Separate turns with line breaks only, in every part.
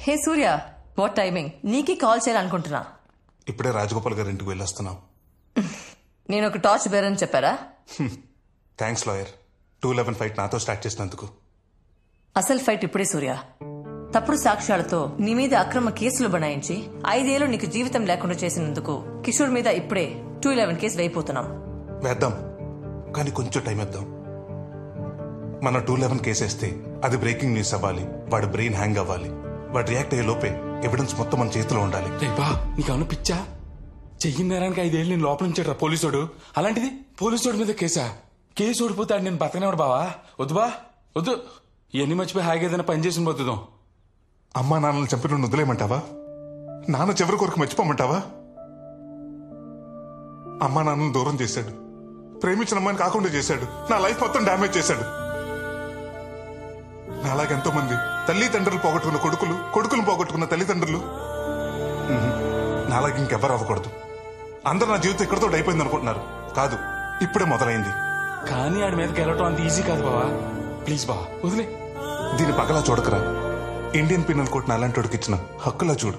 Hey Surya, what timing? నీకే call చేయాలనుకుంటున్నా.
ఇప్పుడే రాజగోపాల్ గారి ఇంటికి వెళ్ళొస్తున్నాం.
నేను ఒక టార్చ్ బేర్ అని చెప్పారా?
థ్యాంక్స్ లాయర్, 211 ఫైట్ నాతో స్టార్ట్ చేసినందుకు.
అసలు ఫైట్ ఇప్పుడే సూర్య. తప్పుడు సాక్ష్యాలతో నీ మీద అక్రమ కేసులు బనాయించి 5 ఏళ్లు నీకు జీవితం లేకుండా చేసినందుకు కిషోర్ మీద ఇప్పుడే 211 కేసు వేయిపోతున్నాం.
వేద్దాం, కానీ కొంచెం టైం ఇద్దాం. మన 211 కేసు వేస్తే అది బ్రేకింగ్ న్యూస్ అవ్వాలి, వాడి బ్రెయిన్ హ్యాంగ్ అవ్వాలి, వాడు రియాక్ట్ అయ్యే లోపే ఎవిడెన్స్ మొత్తం మన చేతిలో ఉండాలి.
నీకు పిచ్చా? చెయ్యి నేరానికి 5 ఏళ్ళు నేను లోపల ఉంచాడు పోలీసోడు. అలాంటిది పోలీసోడు మీద కేసు ఓడిపోతాడు. నేను బతకనేవాడు బావా. వద్దు బా, వద్దు. ఇవన్నీ మర్చిపోయి హాయిగా ఏదైనా పని చేసి పోతుందాం.
అమ్మా నాన్నలు చంపిన వదిలేయమంటావా? నాన్న చివరి కొరకు మర్చిపోమంటావా? అమ్మా నాన్నను దూరం చేశాడు, ప్రేమించిన అమ్మాయిని కాకుండా చేశాడు, నా లైఫ్ మొత్తం డ్యామేజ్ చేశాడు. నాలాగెంతో మంది తల్లిదండ్రులు పోగొట్టుకున్న కొడుకులు పోగొట్టుకున్న తల్లిదండ్రులు. నాలాగే ఇంకెవ్వరు అవ్వకూడదు. అందరూ నా జీవితం ఇక్కడతో అయిపోయింది అనుకుంటున్నారు. కాదు, ఇప్పుడే మొదలైంది.
కానీ ఆడి మీద గెలవటం అంత ఈజీ కాదు బావా. ప్లీజ్ బావా, వదిలే.
దీని పగలా చూడకరా. ఇండియన్ పీనల్ కోడ్ అలాంటి ఇచ్చిన హక్కులా చూడు.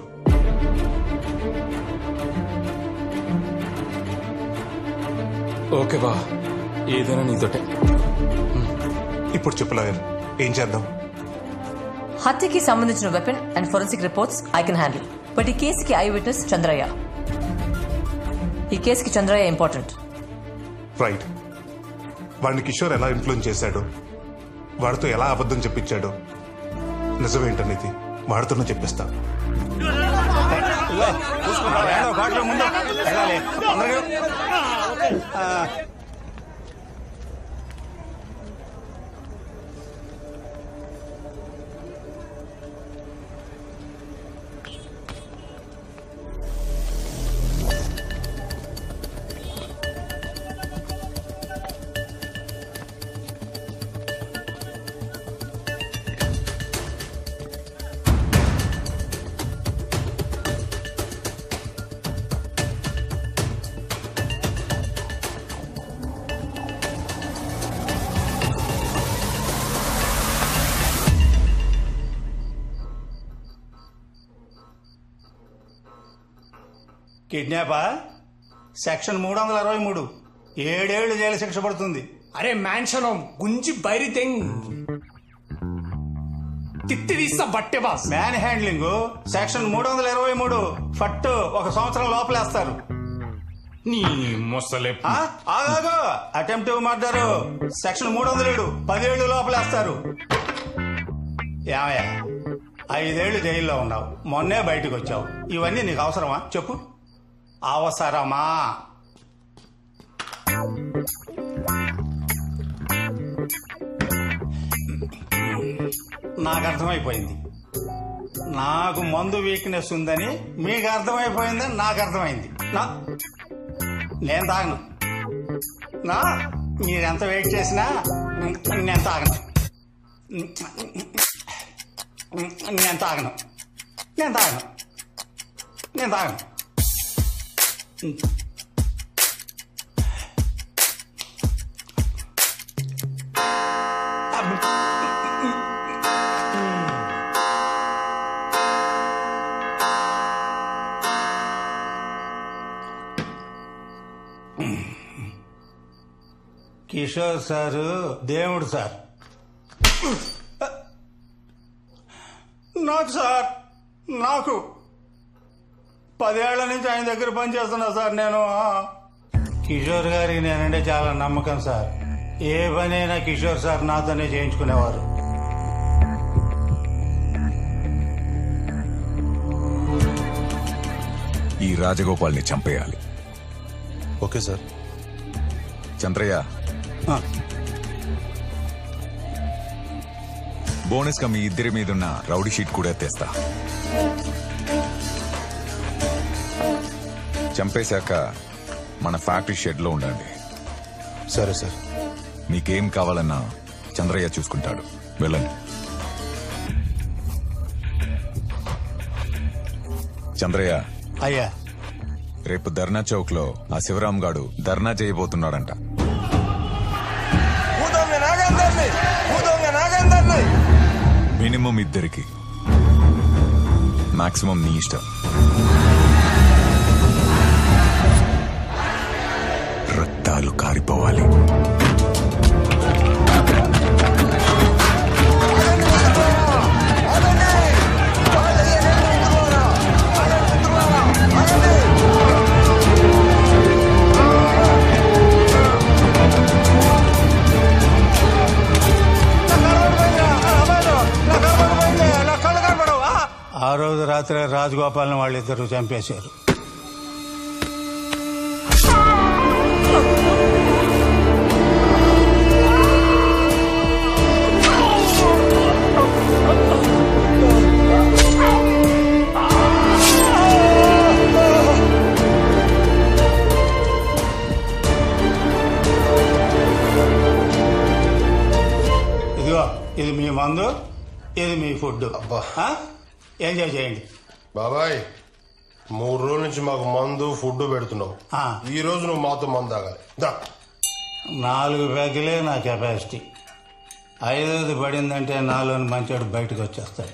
ఓకే బా, ఏదైనా నీతోటే.
ఇప్పుడు చెప్పు లాయర్, ఏం చేద్దాం?
హత్యకి సంబంధించిన weapon and forensic reports I can handle. But ఈ కేసుకి ఐ విట్నెస్ చంద్రయ్య. ఈ కేసుకి చంద్రయ్య ఇంపార్టెంట్.
రైట్. వాడిని కిషోర్ ఎలా ఇన్ఫ్లుయెన్స్ చేశాడో, వాడితో ఎలా అబద్ధం చెప్పించాడో, నిజమేంటనేది వాడితోనే చెప్పిస్తా.
కిడ్నాపా? సెక్షన్ 323, 7 ఏళ్లు జైలు శిక్ష పడుతుంది.
అరే మ్యాన్షన్ గుంజి బైరి తెంగ్ తిత్తి తీస్తా బట్టే బాస్.
మ్యాన్ హ్యాండ్లింగ్ సెక్షన్ 323 ఫట్టు 1 సంవత్సరం లోపలేస్తారు.
నీ ముసలే
ఆగాగో, అటెంప్టివ్ మర్డర్ సెక్షన్ 307 10 ఏళ్లు లోపలేస్తారు. ఏమయ్యా, 5 ఏళ్లు జైల్లో ఉన్నావు, మొన్నే బయటకు వచ్చావు. ఇవన్నీ నీకు అవసరమా చెప్పు? అవసరమా? నాకు అర్థమైపోయింది. నాకు మందు వీక్నెస్ ఉందని మీకు అర్థమైపోయిందని నాకు అర్థమైంది. నేను తాగను. మీరెంత వెయిట్ చేసినా నేను తాగను. నేను తాగను. నేను తాగను. నేను తాగను. కిషోర్ సారు దేవుడు సార్. నాకు సార్, నాకు 10 ఏళ్ల నుంచి ఆయన దగ్గర పనిచేస్తున్నా సార్. నేను కిషోర్ గారికి నేనంటే చాలా నమ్మకం సార్. ఏ పనైనా కిషోర్ సార్ నాతోనే చేయించుకునేవారు.
ఈ రాజగోపాల్ని చంపేయాలి.
Okay sir.
చంద్రయ్య, బోనస్ గా మీ ఇద్దరి మీదున్న రౌడీ షీట్ కూడా తెస్తా. చంపేశాక మన ఫ్యాక్టరీ షెడ్ లో ఉండండి.
సరే సార్.
మీకేం కావాలన్నా చంద్రయ్య చూసుకుంటాడు. వెళ్ళండి. చంద్రయ్య.
అయ్యా.
రేపు ధర్నా చౌక్ లో ఆ శివరాం గాడు ధర్నా చేయబోతున్నాడంట. మినిమం 2 మాక్సిమం నీ ఇష్టం. రక్తాలు కారిపోవాలి.
ఆ రోజు రాత్రి రాజగోపాల్ని వాళ్ళిద్దరూ చంపేశారు. ఇదిగో ఇది మీ మందు, ఇది మీ ఫుడ్. ఎంజాయ్ చేయండి.
బాబాయ్ 3 రోజుల నుంచి మాకు మందు ఫుడ్ పెడుతున్నావు. ఈ రోజు నువ్వు మాతో మందు తాగాలి.
4 బ్యాగులే నా కెపాసిటీ. 5ది పడిందంటే నాలోని మంచోడు బయటకు వచ్చేస్తాడు.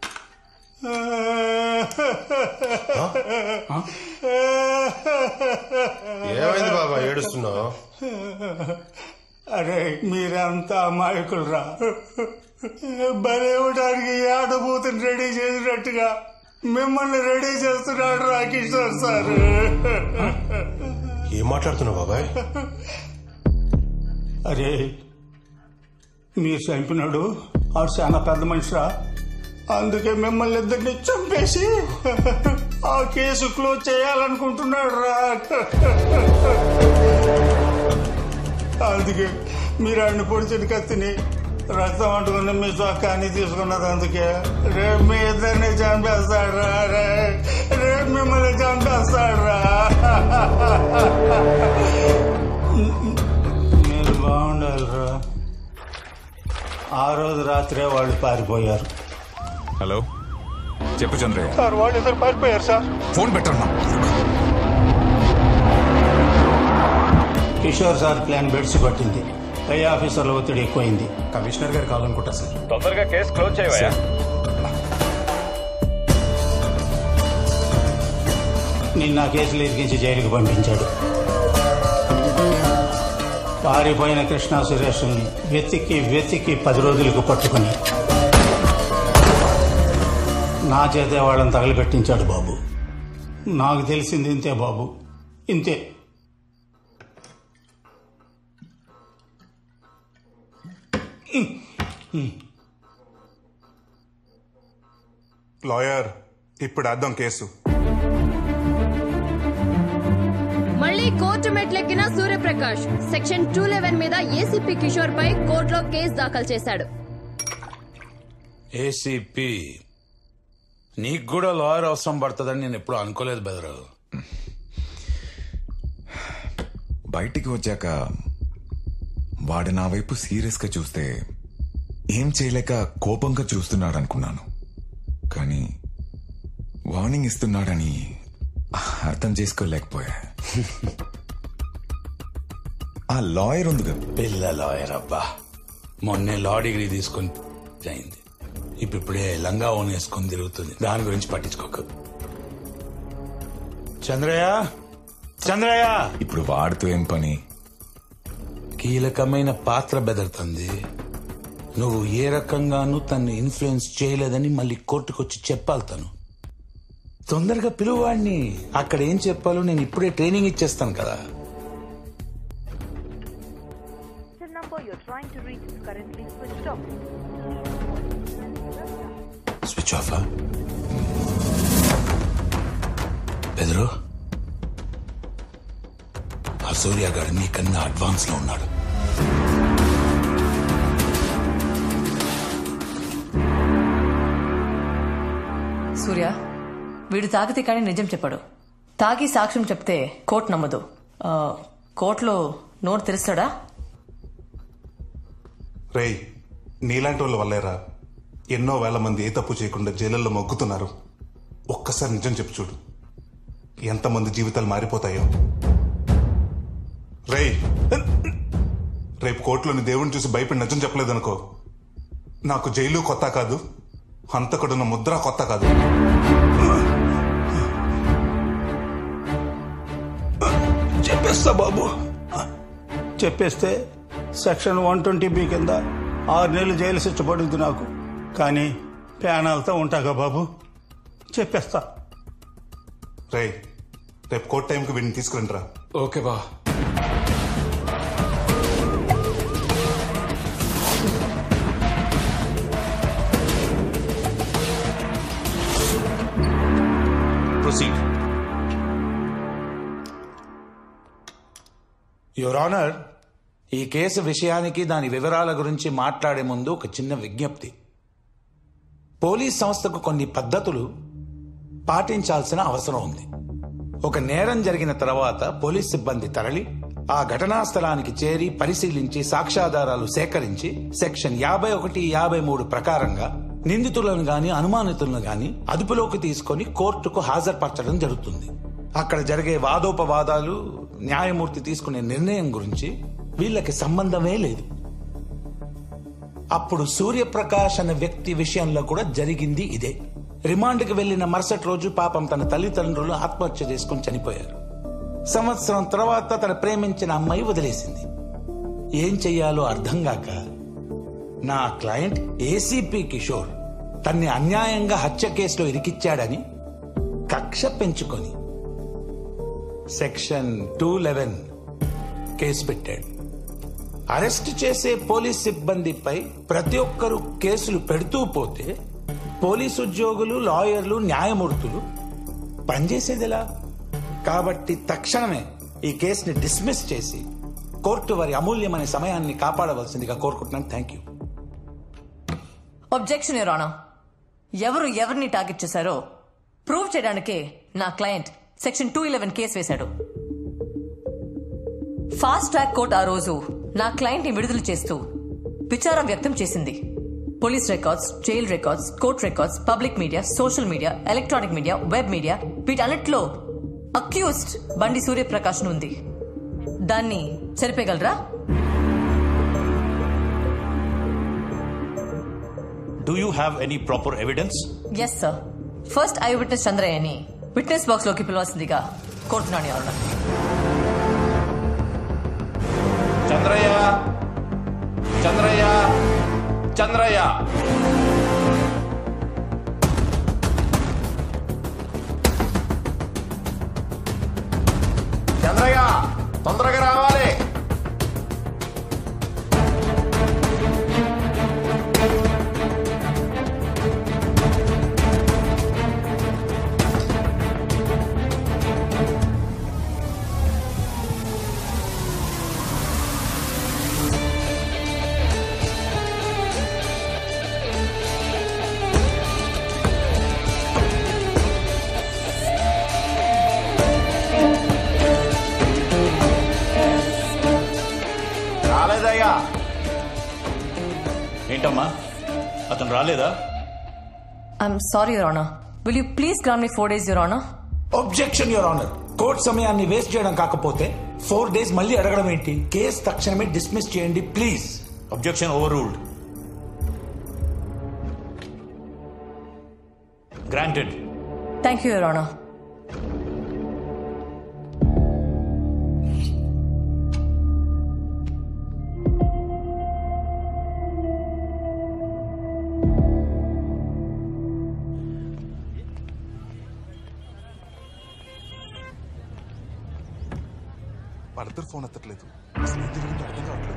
ఏమైంది బాబా ఏడుస్తున్నావు?
అరే మీరంతా అమాయకులు రా. బలేవడానికి ఆడబోతుని రెడీ చేసినట్టుగా మిమ్మల్ని రెడీ చేస్తున్నాడు రా కిషోర్ సార్.
ఏం మాట్లాడుతున్నావు బాబాయ్?
అరే మీరు చంపినాడు ఆడు చాలా పెద్ద మనిషిరా. అందుకే మిమ్మల్ని ఇద్దరిని చంపేసి ఆ కేసు క్లోజ్ చేయాలనుకుంటున్నాడు రా. అందుకే మీరు ఆడిని పొడిచిన కత్తిని రక్తం అంటుకుని మీ చొక్కాన్ని తీసుకున్నది. అందుకే రేపు మీ ఇద్దరిని చంపేస్తాడ్రా. రేపు మిమ్మల్ని చంపేస్తాడ్రా. మీరు బాగుండాలిరా. ఆ రోజు రాత్రే వాళ్ళు పారిపోయారు.
హలో చెప్పు చంద్రయ్య.
సార్ వాళ్ళు ఇద్దరు పారిపోయారు సార్.
ఫోన్ పెట్టన్నా.
కిషోర్ సార్ ప్లాన్ బెడ్స్ పట్టింది. పై ఆఫీసర్ల ఒత్తిడి ఎక్కువైంది.
కమిషనర్ గారు కావాలనుకుంటా సార్.
తొందరగా కేసు క్లోజ్ చేయవా.
నిన్న కేసులు ఇరికించి జైలుకు పంపించాడు. పారిపోయిన కృష్ణా సురేష్ని వెతికి 10 రోజులకు పట్టుకుని నా చేతే వాళ్ళని తగలబెట్టించాడు బాబు. నాకు తెలిసింది ఇంతే బాబు, ఇంతే.
లాయర్ ఇప్పుడు వేద్దాం కేసు.
మళ్ళీ కోర్టు మెట్లెక్కిన సూర్యప్రకాష్ సెక్షన్ 211 మీద ఏసీపీ కిషోర్ పై కోర్టులో కేసు దాఖలు చేశాడు.
ఏసీపీ నీకు కూడా లాయర్ అవసరం పడుతుందని నేను ఎప్పుడు అనుకోలేదు బెదరు.
బయటికి వచ్చాక వాడు నా వైపు సీరియస్ గా చూస్తే ఏం చేయలేక కోపంగా చూస్తున్నాడు అనుకున్నాను. కానీ వార్నింగ్ ఇస్తున్నాడని అర్థం చేసుకోలేకపోయా. ఆ లాయర్ ఉందిగా,
పిల్ల లాయర్ అబ్బా, మొన్నే లా డిగ్రీ తీసుకొని అయింది. ఇప్పుడే లంగా ఓన్ వేసుకొని తిరుగుతుంది. దాని గురించి పట్టించుకోకు. చంద్రయ్య చంద్రయ్య,
ఇప్పుడు వాడితో ఏం పని?
కీలకమైన పాత్ర బెదరుతుంది. నువ్వు ఏ రకంగానూ తన్ని ఇన్ఫ్లుయెన్స్ చేయలేదని మళ్ళీ కోర్టుకొచ్చి చెప్పాలి. తను తొందరగా పిలువాడిని. అక్కడ ఏం చెప్పాలో నేను ఇప్పుడే ట్రైనింగ్ ఇచ్చేస్తాను కదా. Switch off. బెదరు, ఆ సూర్య గారు నీకన్నా అడ్వాన్స్ లో ఉన్నాడు.
సూర్య వీడు తాగితే కానీ నిజం చెప్పాడు. తాగి సాక్ష్యం చెప్తే కోర్టు నమ్మదు. కోర్టులో నోరు తెరుస్తాడా?
రేయ్, నీలాంటి వాళ్ళ వల్లేరా ఎన్నో వేల మంది ఏ తప్పు చేయకుండా జైళ్ళల్లో మొగ్గుతున్నారు. ఒక్కసారి నిజం చెప్పు చూడు, ఎంతమంది జీవితాలు మారిపోతాయో. రేయ్, రేపు కోర్టులోని దేవుడిని చూసి భయపడి నిజం చెప్పలేదనుకో, నాకు జైలు కొత్త కాదు, హంతకుడున్న ముద్ర కొత్త కాదు.
చెప్పేస్తా బాబు.
చెప్పేస్తే సెక్షన్ 120B కింద 6 నెలలు జైలు శిక్ష పడుద్ది నాకు. కానీ ప్యానాలతో ఉంటాగా బాబు, చెప్పేస్తా.
రేపు కోర్ట్ టైంకి వీడిని తీసుకురండి రా.
ఓకే బా.
ప్రొసీడ్.
యువర్ ఆనర్, ఈ కేసు విషయానికి దాని వివరాల గురించి మాట్లాడే ముందు ఒక చిన్న విజ్ఞప్తి. పోలీస్ సంస్థకు కొన్ని పద్ధతులు పాటించాల్సిన అవసరం ఉంది. ఒక నేరం జరిగిన తర్వాత పోలీస్ సిబ్బంది తరలి ఆ ఘటనా స్థలానికి చేరి పరిశీలించి సాక్ష్యాధారాలు సేకరించి సెక్షన్ 51, 53 ప్రకారంగా నిందితులను గాని అనుమానితులను గాని అదుపులోకి తీసుకొని కోర్టుకు హాజరుపరచడం జరుగుతుంది. అక్కడ జరిగే వాదోపవాదాలు, న్యాయమూర్తి తీసుకునే నిర్ణయం గురించి వీళ్ళకి సంబంధమే లేదు. అప్పుడు సూర్యప్రకాష్ అనే వ్యక్తి విషయంలో కూడా జరిగింది ఇదే. రిమాండ్కి వెళ్లిన మరుసటి రోజు పాపం తన తల్లిదండ్రులు ఆత్మహత్య చేసుకుని చనిపోయారు. సంవత్సరం తర్వాత తన ప్రేమించిన అమ్మాయి వదిలేసింది. ఏం చెయ్యాలో అర్థం కాక నా క్లయింట్ ఏసీపీ కిషోర్ తన్ని అన్యాయంగా హత్య కేసులో ఇరికిచ్చాడని కక్ష పెంచుకొని సెక్షన్ 211 కేసు పెట్టాడు. అరెస్ట్ చేసే పోలీస్ సిబ్బందిపై ప్రతి ఒక్కరూ కేసులు పెడుతూ పోతే పోలీసు ఉద్యోగులు, లాయర్లు, న్యాయమూర్తులు పనిచేసేదిలా. కాబట్టి తక్షణమే ఈ కేసుని డిస్మిస్ చేసి కోర్టు వారి అమూల్యమైన సమయాన్ని కాపాడవలసిందిగా కోరుకుంటున్నాను. Thank you.
Objection your honour. ఎవరు ఎవరిని టార్గెట్ చేశారో ప్రూవ్ చేయడానికే నా క్లయింట్ సెక్షన్ 211 కేసు వేశాడు. ఫాస్ట్ ట్రాక్ కోర్ట్ ఆ రోజు నా క్లయింట్ ని విడుదల చేస్తూ విచారం వ్యక్తం చేసింది. Police records, jail records, court records, public media, social media, electronic media, web media, వీటన్నిటిలో అక్యూజ్డ్ బండి సూర్యప్రకాష్ ఉంది. దాన్ని చెరిపేయగలరా?
Do you have any proper evidence?
Yes sir. First I witness చంద్రయ్యని విట్నెస్ బాక్స్ లోకి పిలవాల్సిందిగా కోరుతున్నాను యువర్ ఆనర్.
చంద్రయ్య, చంద్రయ్య, చంద్రయ్య. చంద్రయ్య, తొందరగా రావాలి. రాలేదయ్యా. ఏంటమ్మా, అతను రాలేదా?
I'm sorry your honour. Will you please grant me 4 days your honour?
Objection your honour. Court సమయాన్ని వేస్ట్ చేయడం కాకపోతే 4 days మళ్ళీ అడగడం ఏంటి? కేసు తక్షణమే డిస్మిస్ చేయండి please.
Objection overruled. Granted.
Thank you your honour.
వాళ్ళిద్దరు ఫోన్ ఎత్తట్లేదు. అసలు ఏం జరిగిందో అర్థం కావట్లేదు.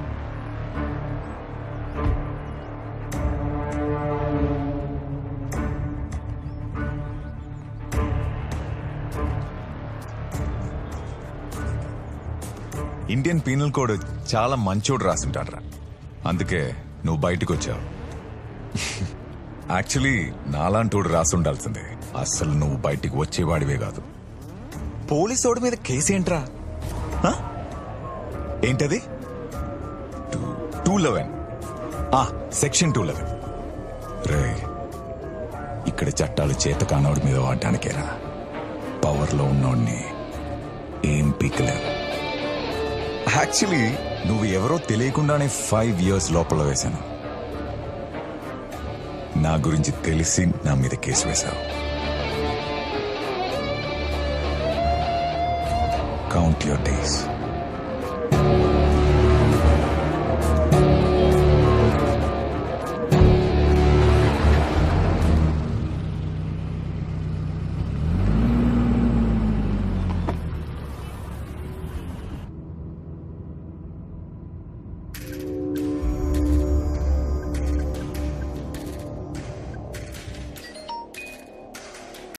ఇండియన్ పీనల్ కోడ్ చాలా మంచోడు రాసుంటాడ్రా. అందుకే నువ్వు బయటకు వచ్చావు. యాక్చువల్లీ నాలాంటోడు రాసుండాల్సిందే. అస్సలు నువ్వు బయటికి వచ్చేవాడివే కాదు. పోలీసోడి మీద కేసేంట్రా? ఏంటది? 211. సెక్షన్ 211. రే, ఇక్కడ చట్టాలు చేత కానోడి మీద వాడడానికేరా. పవర్లో ఉన్నోడిని ఏం పీకలేవు. యాక్చువల్లీ నువ్వు ఎవరో తెలియకుండానే 5 years లోపల వేశాను. నా గురించి తెలిసి నా మీద కేసు వేశావు. Count your days.